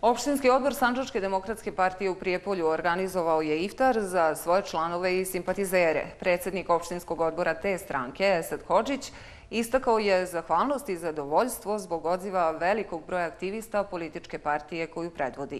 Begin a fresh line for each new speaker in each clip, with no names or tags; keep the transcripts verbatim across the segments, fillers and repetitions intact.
Opštinski odbor Sandžačke demokratske partije u Prijepolju organizovao je iftar za svoje članove i simpatizere. Predsjednik opštinskog odbora te stranke, Esad Hodžić, istakao je zahvalnost i zadovoljstvo zbog odziva velikog broja aktivista političke partije koju predvodi.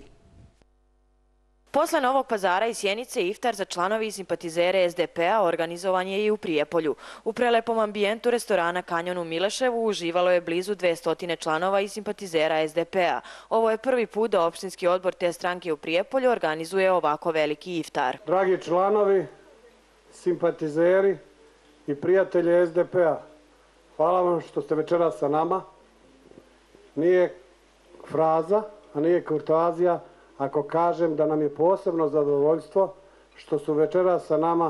Posle Novog Pazara i Sjenice, iftar za članovi i simpatizere es de pe a organizovan je i u Prijepolju. U prelepom ambijentu restorana Kanjon u Mileševu uživalo je blizu dvesta članova i simpatizera es de pe a. Ovo je prvi put da opštinski odbor te stranke u Prijepolju organizuje ovako veliki iftar.
Dragi članovi, simpatizeri i prijatelji es de pe a, hvala vam što ste večeras sa nama. Nije fraza, a nije kurtoazija ako kažem da nam je posebno zadovoljstvo što su večeras sa nama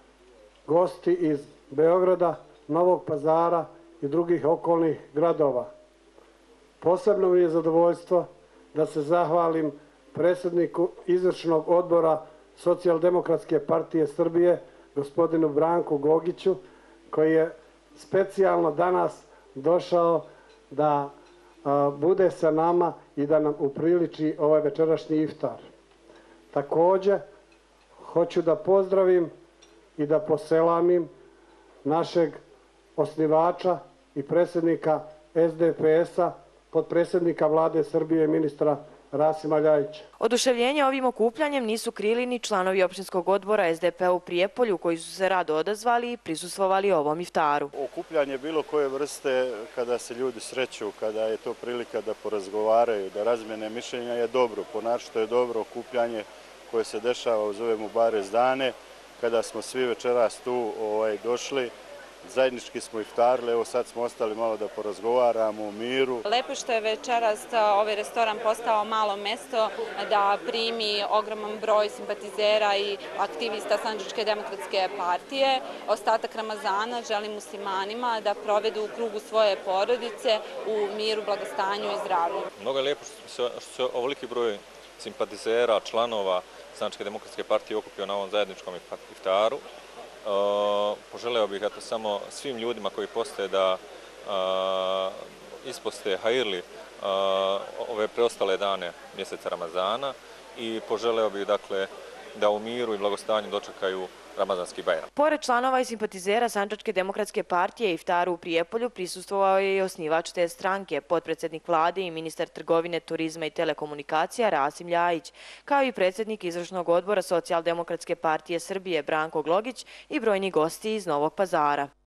gosti iz Beograda, Novog Pazara i drugih okolnih gradova. Posebno mi je zadovoljstvo da se zahvalim predsjedniku izvršnog odbora Socijaldemokratske partije Srbije, gospodinu Branku Gogiću, koji je specijalno danas došao da bude sa nama i da nam upriliči ovaj večerašnji iftar. Također, hoću da pozdravim i da poselamim našeg osnivača i predsjednika es de pe es a, potpredsjednika Vlade Srbije, ministra Rasima Ljajića.
Oduševljenje ovim okupljanjem nisu krili ni članovi opštinskog odbora es de pe a u Prijepolju, koji su se rado odazvali i prisustvovali ovom iftaru.
Okupljanje bilo koje vrste, kada se ljudi sreću, kada je to prilika da porazgovaraju, da razmene mišljenja, je dobro. Ponašto je dobro okupljanje koje se dešava uz ove Mubarez dane, kada smo svi večeras tu ovaj, došli. Zajednički smo iftarili, evo sad smo ostali malo da porazgovaramo u miru.
Lepo što je večeras ovaj restoran postao malo mesto da primi ogroman broj simpatizera i aktivista Sandžačke demokratske partije. Ostatak Ramazana želim muslimanima da provedu u krugu svoje porodice u miru, blagostanju i zdravlju.
Mnogo je lijepo što se ovoliki broj simpatizera, članova Sandžačke demokratske partije okupio na ovom zajedničkom iftaru. Uh, poželeo bih eto, samo svim ljudima koji postoje da uh, isposte hajirli uh, ove preostale dane mjeseca Ramazana i poželeo bih dakle, da u miru i blagostanju dočekaju Ramazanski Bajram.
Pored članova i simpatizera Sandžačke demokratske partije iftaru u Prijepolju prisustvovao je i osnivač te stranke, potpredsjednik Vlade i ministar trgovine, turizma i telekomunikacija Rasim Ljajić, kao i predsjednik izvršnog odbora Socijaldemokratske partije Srbije Branko Gogić i brojni gosti iz Novog Pazara.